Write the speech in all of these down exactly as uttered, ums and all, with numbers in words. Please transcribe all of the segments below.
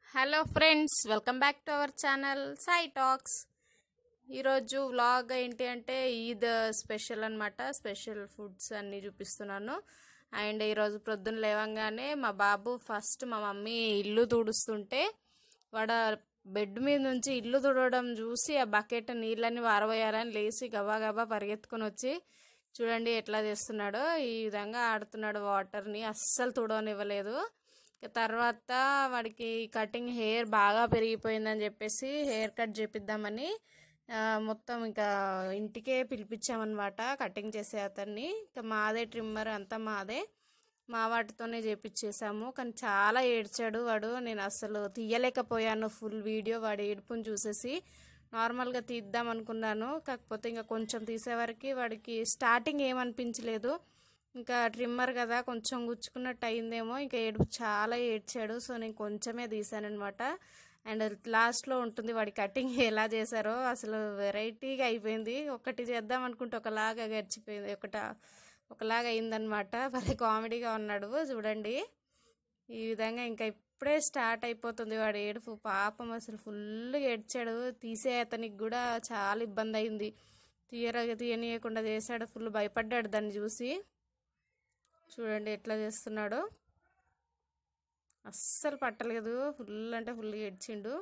Hello friends, welcome back to our channel Sai talks. ఈరోజు vlog ఏంటి అంటే ఈద్ స్పెషల్ అనమాట. స్పెషల్ ఫుడ్స్ అన్నీ చూపిస్తున్నాను. అండ్ ఈరోజు ప్రొద్దున లేవంగానే మా బాబు ఫస్ట్ మా మమ్మీ ఇల్లు తుడుస్తుంటే వాడు బెడ్ మీద నుంచి ఇల్లు తుడవడం చూసి ఆ బకెట్ నీళ్ళని వారబోయాలని లేచి గబా గబా పరిగెత్తుకొని వచ్చి చూడండి ఎట్లా చేస్తున్నాడో. ఈ విధంగా ఆడుతున్నాడు వాటర్ని, అస్సలు తుడవనివ్వలేదు. తర్వాత వాడికి కటింగ్ హెయిర్ బాగా పెరిగిపోయిందని చెప్పేసి హెయిర్ కట్ చేపిద్దామని మొత్తం ఇంకా ఇంటికే పిలిపించామన్నమాట కటింగ్ చేసే అతన్ని. ఇంకా మాదే ట్రిమ్మర్ అంతా మాదే, మా వాటితోనే చేపించేసాము. కానీ చాలా ఏడ్చాడు వాడు. నేను అసలు తీయలేకపోయాను ఫుల్ వీడియో వాడి ఏడుపుని చూసేసి. నార్మల్గా తీద్దాం అనుకున్నాను, కాకపోతే ఇంకా కొంచెం తీసేవరకు వాడికి స్టార్టింగ్ ఏమనిపించలేదు. ఇంకా ట్రిమ్మర్ కదా కొంచెం గుచ్చుకున్నట్టు అయిందేమో, ఇంకా ఏడుపు చాలా ఏడ్చాడు. సో నేను కొంచెమే తీసానమాట. అండ్ లాస్ట్లో ఉంటుంది వాడి కటింగ్ ఎలా చేశారో, అసలు వెరైటీగా అయిపోయింది. ఒకటి చేద్దాం అనుకుంటే ఒకలాగా గడిచిపోయింది, ఒకట ఒకలాగా అయిందనమాట. భలే కామెడీగా ఉన్నాడు చూడండి. ఈ విధంగా ఇంకా ఇప్పుడే స్టార్ట్ అయిపోతుంది వాడి ఏడుపు. పాపం అసలు ఫుల్ ఏడ్చాడు. తీసే అతనికి కూడా చాలా ఇబ్బంది అయింది, తీయరగా తీయనీయకుండా చేశాడు. ఫుల్ భయపడ్డాడు దాన్ని చూసి. చూడండి ఎట్లా చేస్తున్నాడో, అస్సలు పట్టలేదు. ఫుల్ అంటే ఫుల్ ఏడ్చిండు.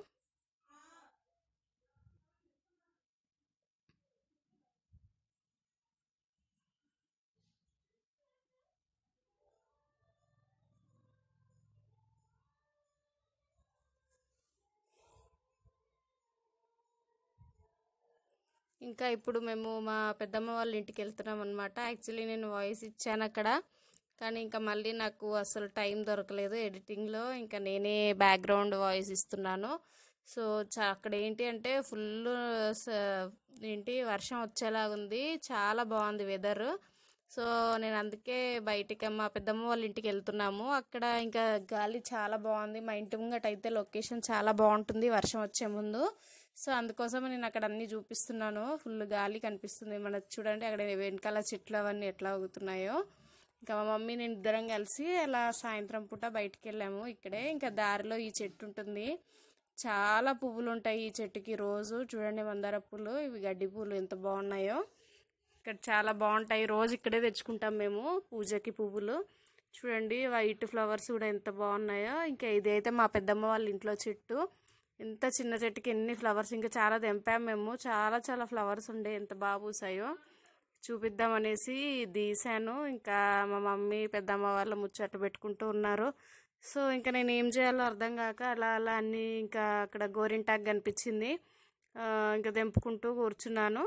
ఇంకా ఇప్పుడు మేము మా పెద్దమ్మ వాళ్ళ ఇంటికి వెళ్తున్నాం అనమాట. యాక్చువల్లీ నేను వాయిస్ ఇచ్చాను అక్కడ, కానీ ఇంకా మళ్ళీ నాకు అసలు టైం దొరకలేదు ఎడిటింగ్లో. ఇంకా నేనే బ్యాక్గ్రౌండ్ వాయిస్ ఇస్తున్నాను. సో చా అక్కడ ఏంటి అంటే ఫుల్ ఏంటి వర్షం వచ్చేలాగుంది, చాలా బాగుంది వెదర్. సో నేను అందుకే బయటికి మా పెద్దమ్మ వాళ్ళ ఇంటికి వెళ్తున్నాము. అక్కడ ఇంకా గాలి చాలా బాగుంది. మా ఇంటి ముంగట అయితే లొకేషన్ చాలా బాగుంటుంది వర్షం వచ్చే ముందు. సో అందుకోసం నేను అక్కడ అన్నీ చూపిస్తున్నాను. ఫుల్ గాలి కనిపిస్తుంది మనకు. చూడండి అక్కడ వెనకాల చెట్లు అవన్నీ ఎట్లా ఊగుతున్నాయో. ఇంకా మా మమ్మీ నేను ఇద్దరం కలిసి అలా సాయంత్రం పూట బయటికి వెళ్ళాము. ఇక్కడే ఇంకా దారిలో ఈ చెట్టు ఉంటుంది, చాలా పువ్వులు ఉంటాయి ఈ చెట్టుకి రోజు. చూడండి మందార పూలు, ఇవి గడ్డి పూలు ఎంత బాగున్నాయో. ఇక్కడ చాలా బాగుంటాయి, రోజు ఇక్కడే తెచ్చుకుంటాం మేము పూజకి పువ్వులు. చూడండి వైట్ ఫ్లవర్స్ కూడా ఎంత బాగున్నాయో. ఇంకా ఇదైతే మా పెద్దమ్మ వాళ్ళ ఇంట్లో చెట్టు. ఎంత చిన్న చెట్టుకి ఎన్ని ఫ్లవర్స్, ఇంకా చాలా తెంపాము మేము. చాలా చాలా ఫ్లవర్స్ ఉండే, ఎంత బాగా పూసాయో చూపిద్దామనేసి తీసాను. ఇంకా మా మమ్మీ పెద్దమ్మ వాళ్ళ ముచ్చట్లు పెట్టుకుంటూ ఉన్నారు. సో ఇంకా నేను ఏం చేయాలో అర్థం కాక అలా అలా అన్నీ ఇంకా అక్కడ గోరింటాకు కనిపించింది, ఇంకా తెంపుకుంటూ కూర్చున్నాను.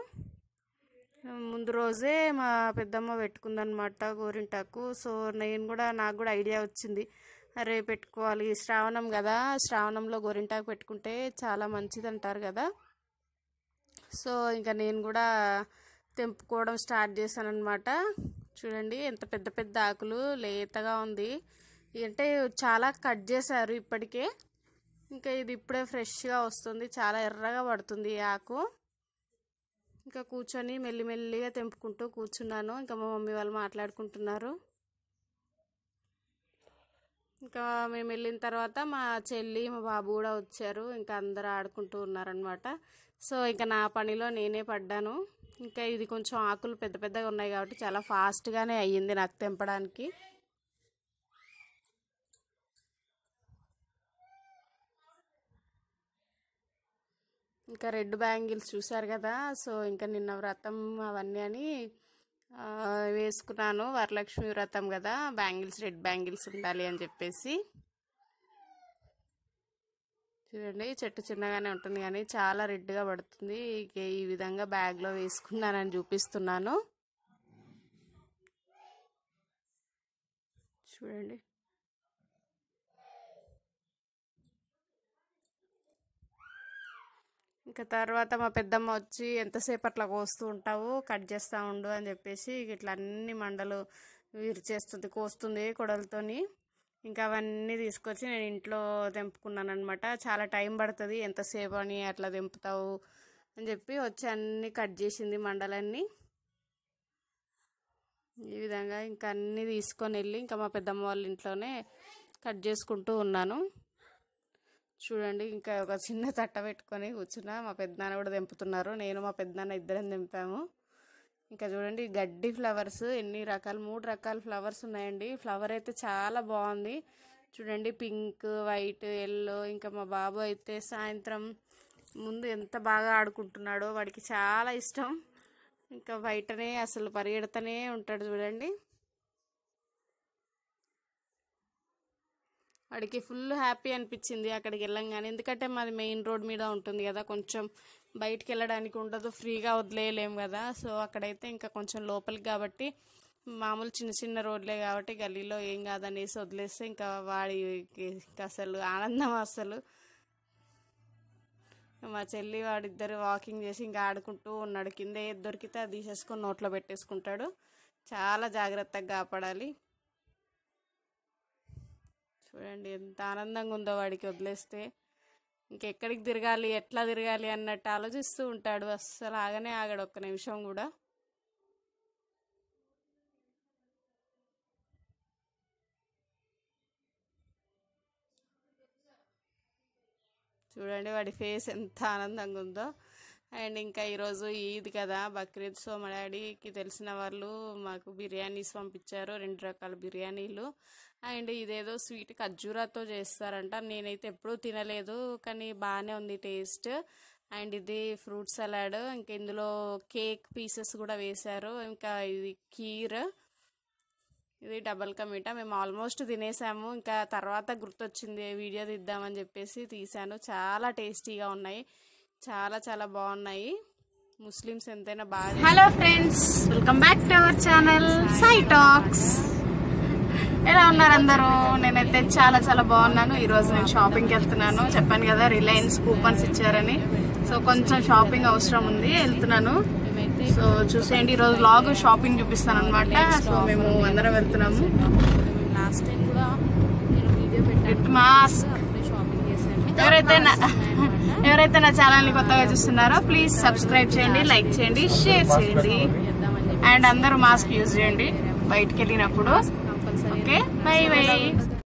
ముందు రోజే మా పెద్దమ్మ పెట్టుకుందనమాట గోరింటాకు. సో నేను కూడా నాకు కూడా ఐడియా వచ్చింది, అరే పెట్టుకోవాలి, శ్రావణం కదా, శ్రావణంలో గోరింటాకు పెట్టుకుంటే చాలా మంచిది అంటారు కదా. సో ఇంకా నేను కూడా తెంపుకోవడం స్టార్ట్ చేశాను అనమాట. చూడండి ఎంత పెద్ద పెద్ద ఆకులు, లేతగా ఉంది. అంటే చాలా కట్ చేశారు ఇప్పటికే. ఇంకా ఇది ఇప్పుడే ఫ్రెష్గా వస్తుంది, చాలా ఎర్రగా పడుతుంది ఈ ఆకు. ఇంకా కూర్చొని మెల్లిమెల్లిగా తెంపుకుంటూ కూర్చున్నాను. ఇంకా మా మమ్మీ వాళ్ళు మాట్లాడుకుంటున్నారు. ఇంకా మేము వెళ్ళిన తర్వాత మా చెల్లి మా బాబు కూడా వచ్చారు. ఇంకా అందరూ ఆడుకుంటూ ఉన్నారనమాట. సో ఇంకా నా పనిలో నేనే పడ్డాను. ఇంకా ఇది కొంచెం ఆకులు పెద్ద పెద్దగా ఉన్నాయి కాబట్టి చాలా ఫాస్ట్గానే అయ్యింది నాకు తెంపడానికి. ఇంకా రెడ్ బ్యాంగిల్స్ చూసారు కదా. సో ఇంకా నిన్న వ్రతం అవన్నీ అని వేసుకున్నాను, వరలక్ష్మి వ్రతం కదా, బ్యాంగిల్స్ రెడ్ బ్యాంగిల్స్ ఉండాలి అని చెప్పేసి. చూడండి చెట్టు చిన్నగానే ఉంటుంది కానీ చాలా రెడ్గా పడుతుంది. ఈ విధంగా బ్యాగ్లో వేసుకున్నానని చూపిస్తున్నాను. చూడండి ఇంకా తర్వాత మా పెద్దమ్మ వచ్చి ఎంతసేపు అట్లా కోస్తూ ఉంటావు, కట్ చేస్తూ ఉండు అని చెప్పేసి ఇట్లా అన్ని మండలు విరిచేస్తుంది, కోస్తుంది కొడలతోని. ఇంకా అవన్నీ తీసుకొచ్చి నేను ఇంట్లో తెంపుకున్నాను అనమాట. చాలా టైం పడుతుంది, ఎంతసేపు అని అట్లా తెంపుతావు అని చెప్పి వచ్చి అన్నీ కట్ చేసింది మండలన్నీ. ఈ విధంగా ఇంకా అన్నీ తీసుకొని వెళ్ళి ఇంకా మా పెద్దమ్మ వాళ్ళ ఇంట్లోనే కట్ చేసుకుంటూ ఉన్నాను. చూడండి ఇంకా ఒక చిన్న తట్ట పెట్టుకొని కూర్చున్నా. మా పెద్దనాన్న కూడా తెంపుతున్నారు, నేను మా పెద్దనాన్న ఇద్దరం తెంపాము. ఇంకా చూడండి గడ్డి ఫ్లవర్స్ ఎన్ని రకాలు, మూడు రకాల ఫ్లవర్స్ ఉన్నాయండి. ఫ్లవర్ అయితే చాలా బాగుంది చూడండి, పింక్, వైట్, ఎల్లో. ఇంకా మా బాబు అయితే సాయంత్రం ముందు ఎంత బాగా ఆడుకుంటున్నాడో, వాడికి చాలా ఇష్టం. ఇంకా బయటనే అసలు పరిగెడుతూనే ఉంటాడు చూడండి. వాడికి ఫుల్ హ్యాపీ అనిపించింది అక్కడికి వెళ్ళంగానే, ఎందుకంటే మాది మెయిన్ రోడ్ మీద ఉంటుంది కదా, కొంచెం బయటికి వెళ్ళడానికి ఉండదు, ఫ్రీగా వదిలేయలేము కదా. సో అక్కడైతే ఇంకా కొంచెం లోపలికి కాబట్టి మామూలు చిన్న చిన్న రోడ్లే కాబట్టి గల్లీలో ఏం కాదనేసి వదిలేస్తే ఇంకా వాడికి అసలు ఆనందం అసలు. మా చెల్లి వాడిద్దరు వాకింగ్ చేసి ఇంకా ఆడుకుంటూ ఉన్నాడు. కింద ఏది దొరికితే అది తీసేసుకొని నోట్లో పెట్టేసుకుంటాడు. చాలా జాగ్రత్తగా కాపాడాలి. చూడండి ఎంత ఆనందంగా ఉందో వాడికి వదిలేస్తే. ఇంకెక్కడికి తిరగాలి, ఎట్లా తిరగాలి అన్నట్టు ఆలోచిస్తూ ఉంటాడు. అస్సలు ఆగనే ఆగాడు ఒక్క నిమిషం కూడా. చూడండి వాడి ఫేస్ ఎంత ఆనందంగా ఉందో. అండ్ ఇంకా ఈరోజు ఈద్ కదా, బక్రీద్. సో మా డాడీకి తెలిసిన వాళ్ళు మాకు బిర్యానీస్ పంపించారు, రెండు రకాల బిర్యానీలు. అండ్ ఇదేదో స్వీట్ ఖర్జూరాతో చేస్తారంట, నేనైతే ఎప్పుడూ తినలేదు కానీ బాగానే ఉంది టేస్ట్. అండ్ ఇది ఫ్రూట్ సలాడ్, ఇంకా ఇందులో కేక్ పీసెస్ కూడా వేశారు. ఇంకా ఇది కీర్, ఇది డబల్ కా మీఠా. మేము ఆల్మోస్ట్ తినేసాము, ఇంకా తర్వాత గుర్తొచ్చింది వీడియో తీద్దామని చెప్పేసి తీసాను. చాలా టేస్టీగా ఉన్నాయి, చాలా చాలా బాగున్నాయి. ముస్లిమ్స్ ఎంతైనా బాగా. Hello friends, welcome back to our channel Sai talks. ఎలా ఉన్నారు అందరూ? నేనైతే చాలా చాలా బాగున్నాను. ఈరోజు నేను షాపింగ్కి వెళ్తున్నాను, చెప్పాను కదా రిలయన్స్ కూపన్స్ ఇచ్చారని. సో కొంచెం షాపింగ్ అవసరం ఉంది, వెళ్తున్నాను. సో చూసేయండి, ఈరోజు వ్లాగ్ షాపింగ్ చూపిస్తాను అనమాట. సో మేము అందరం వెళ్తున్నాము. లాస్ట్ టైం కూడా నేను వీడియో పెట్టాను, మాస్క్. షాపింగ్ చేశాను. ఎవరైతే నా ఎవరైతే నా ఛానల్ని కొత్తగా చూస్తున్నారో ప్లీజ్ సబ్స్క్రైబ్ చేయండి, లైక్ చేయండి, షేర్ చేయండి. అండ్ అందరూ మాస్క్ యూజ్ చేయండి బయటికి వెళ్ళినప్పుడు. Okay, bye by.